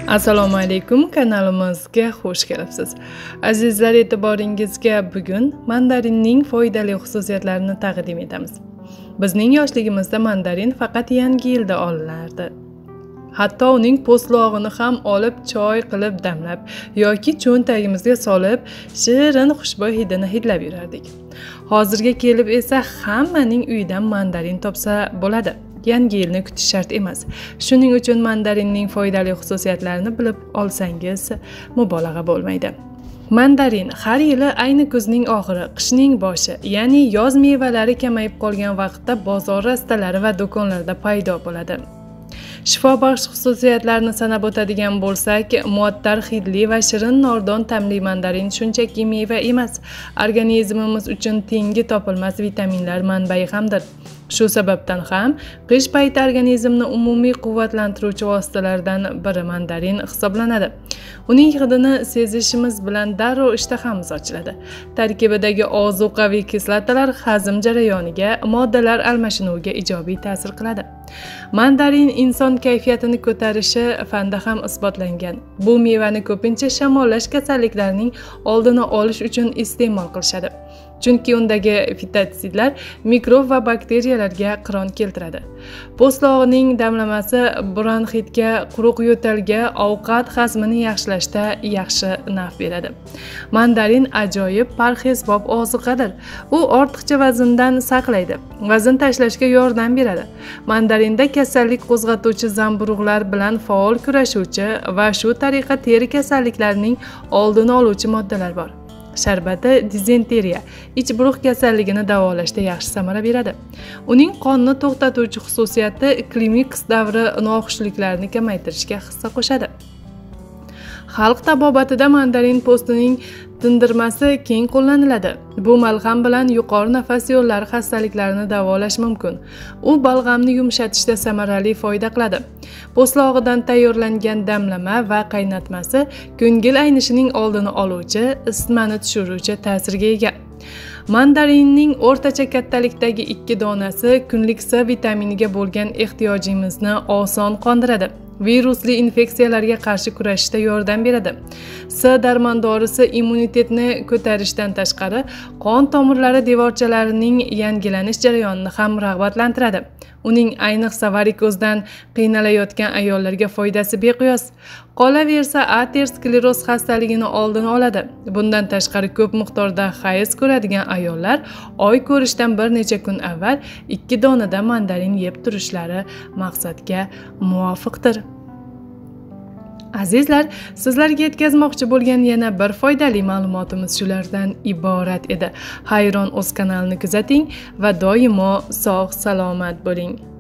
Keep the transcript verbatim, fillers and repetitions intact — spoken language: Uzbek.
Assalomu alaykum, kanalimizga xush kelibsiz. Azizlar, e'tiboringizga bugun mandarinning foydali xususiyatlarini taqdim etamiz. Bizning yoshligimizda mandarin faqat yangi yilda olinardi. Hatto uning po'stlog'ini ham olib choy qilib damlab yoki cho'ntagimizga solib shirin xushbo'y hidini hidlab yurardik. Hozirga kelib esa hammaning uyidan mandarin topsa bo'ladi. Yangi yilni kutish shart emas. Shuning uchun mandarinning foydali xususiyatlarini bilib olsangiz mubolag'a bo'lmaydi. Mandarin har yili ayni kuzning oxiri, qishning boshi, ya'ni yoz mevalari kamayib qolgan vaqtda bozor rastalari va do'konlarda paydo bo'ladi. Shifobaxsh xususiyatlarini sanab o'tadigan bo'lsak, muattar hidli va shirin nordon ta'mli mandarin shunchaki meva emas, organizmimiz uchun tengi topilmas vitaminlar manbai hamdir. Shu sababdan ham qish payti organizmni umumiy quvvatlantiruvchi vositalardan biri mandarin hisoblanadi. Uning hidini sezishimiz bilan darrov ishtahamiz ochiladi. Tarkibidagi ozuqaviy kislotalar hazm jarayoniga, moddalar almashinuviga ijobiy ta'sir qiladi. Mandarin inson kayfiyatini ko'tarishi fanda ham isbotlangan. Bu mevani ko'pincha shamollash kasalliklarining oldini olish uchun iste'mol qilishadi. Chunki undagi fitotsidlar mikrob va bakteriyalarga qiron keltiradi. Po'stlog'ining damlamasi bronxitga, quruq yo'talga, ovqat hazmini yaxshilashda yaxshi naf beradi. Mandarin ajoyib parhezbob ozuqadir. U ortiqcha vazndan saqlaydi, vazn tashlashga yordam beradi. Mandarinda kasallik qo'zg'atuvchi zamburug'lar bilan faol kurashuvchi va shu tariqa teri kasalliklarining oldini oluvchi moddalar bor. Sharbati dizenteriya, ich buruq kasalligini davolashda yaxshi samara beradi. Uning qonni to'xtatuvchi xususiyati klimaks davri noxushliklarni kamaytirishga hissa qo'shadi. Xalq tabobatida mandarin po'stining tindirmasi keng qo'llaniladi. Bu malham bilan yuqori nafas yo'llari xastaliklarini davolash mumkin. U balg'amni yumshatishda samarali foyda qiladi. Po'stlog'idan tayyorlangan damlama va qaynatmasi ko'ngil aynishining oldini oluvchi, isitmani tushiruvchi ta'sirga ega. Mandarinning o'rtacha kattalikdagi ikki donasi kunlik C vitaminiga bo'lgan ehtiyojimizni oson qondiradi. Virusli infeksiyalarga qarshi kurashishda yordam beradi. C darmondorisi immunitetni ko'tarishdan tashqari, qon tomirlari devorchalarining yangilanish jarayonini ham rag'batlantiradi. Uning ayniqsa varikozdan qiynalayotgan ayollarga foydasi beqiyos. Qolaversa, ateroskleroz xastaligini oldini oladi. Bundan tashqari ko'p miqdorda hayz ko'radigan ayollar oy ko'rishdan bir necha kun avval ikki donadan mandarin yeb turishlari maqsadga muvofiqdir. Azizlar, sizlarga yetkazmoqchi bo'lgan yana bir foydali ma'lumotimiz shulardan iborat edi. Hayron o'z kanalini kuzating va doimo sog' salomat bo'ling.